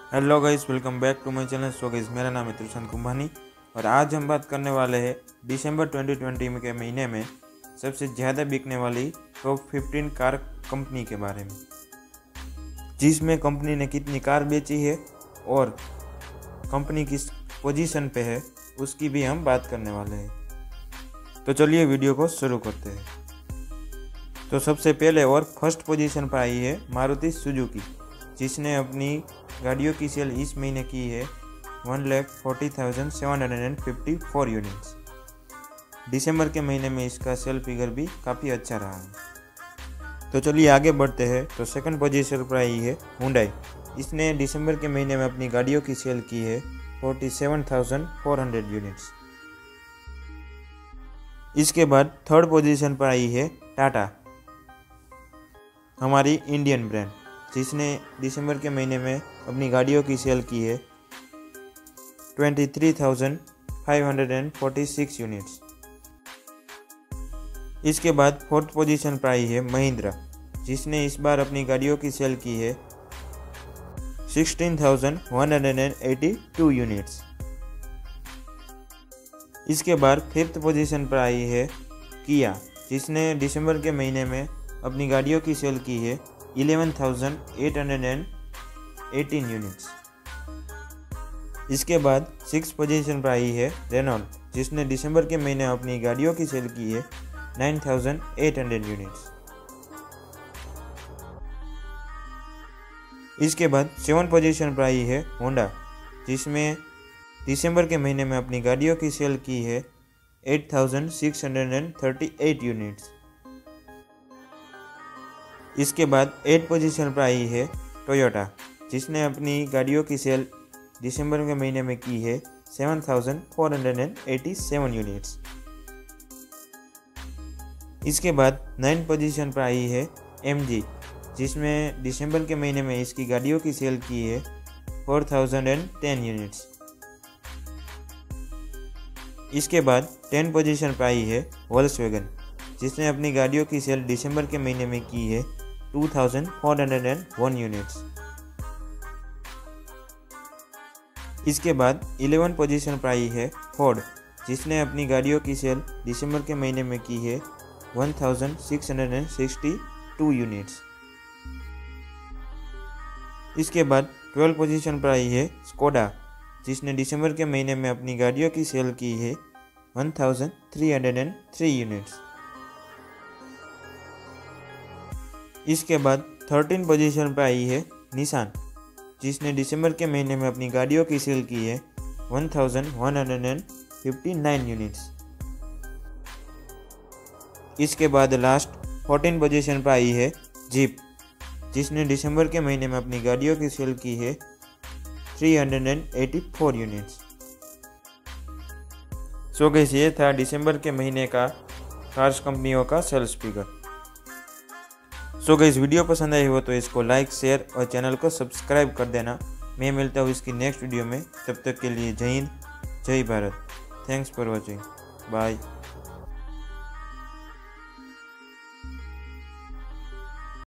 Hello guys, welcome back to my channel. So guys, मेरा नाम है त्रिशन कुंभानी और आज हम बात करने वाले हैं दिसंबर 2020 के महीने में सबसे ज़्यादा बिकने वाली टॉप 15 कार कंपनी के बारे में, जिसमें कंपनी ने कितनी कार बेची है और कंपनी किस पोजीशन पे है उसकी भी हम बात करने वाले हैं। तो चलिए वीडियो को शुरू करते हैं। तो सबसे पहले और फर्स्ट पोजीशन पर आई है मारुति सुजुकी, जिसने अपनी गाड़ियों की सेल इस महीने की है 1,40,754 यूनिट्स। दिसंबर के महीने में इसका सेल फिगर भी काफ़ी अच्छा रहा है। तो चलिए आगे बढ़ते हैं। तो सेकंड पोजीशन पर आई है हुंडई। इसने दिसंबर के महीने में अपनी गाड़ियों की सेल की है 47,400 यूनिट्स। इसके बाद थर्ड पोजीशन पर आई है टाटा, हमारी इंडियन ब्रांड, जिसने दिसंबर के महीने में अपनी गाड़ियों की सेल की है 23,546 यूनिट्स। इसके बाद फोर्थ पोजीशन पर आई है महिंद्रा, जिसने इस बार अपनी गाड़ियों की सेल की है 16,182 यूनिट्स। इसके बाद फिफ्थ पोजीशन पर आई है किया, जिसने दिसंबर के महीने में अपनी गाड़ियों की सेल की है 11,818 यूनिट्स। इसके बाद सिक्स पोजीशन पर आई है रेनॉल्ट, जिसने दिसंबर के महीने अपनी गाड़ियों की सेल की है 9,800 यूनिट्स। इसके बाद सेवन पोजीशन पर आई है होंडा, जिसमें दिसंबर के महीने में अपनी गाड़ियों की सेल की है 8,638 यूनिट्स। इसके बाद एट पोजीशन पर आई है टोयोटा, जिसने अपनी गाड़ियों की सेल दिसंबर के महीने में की है 7,487 यूनिट्स। इसके बाद नाइन पोजीशन पर आई है MG, जिसमें दिसंबर के महीने में इसकी गाड़ियों की सेल की है 4,010 यूनिट्स। इसके बाद 10 पोजीशन पर आई है वोल्क्सवैगन, जिसने अपनी गाड़ियों की सेल दिसंबर के महीने में की है 2,401 यूनिट्स। इसके बाद 11 पोजीशन पर आई है फोर्ड, जिसने अपनी गाड़ियों की सेल दिसंबर के महीने में की है 1,662 यूनिट्स। इसके बाद 12 पोजीशन पर आई है स्कोडा, जिसने दिसंबर के महीने में अपनी गाड़ियों की सेल की है 1,303 यूनिट्स। इसके बाद 13 पोजीशन पर आई है निसान, जिसने दिसंबर के महीने में अपनी गाड़ियों की सेल की है 1,159 यूनिट्स। इसके बाद लास्ट 14 पोजीशन पर आई है जीप, जिसने दिसंबर के महीने में अपनी गाड़ियों की सेल की है 384 यूनिट्स। सो गाइस, ये था दिसंबर के महीने का कार्स कंपनियों का sales figure. So guys, video पसंद आई हो तो इसको लाइक, शेयर और चैनल को सब्सक्राइब कर देना। मैं मिलता हूँ इसकी नेक्स्ट वीडियो में। तब तक के लिए जय हिंद, जय Bharat. Thanks for watching. Bye.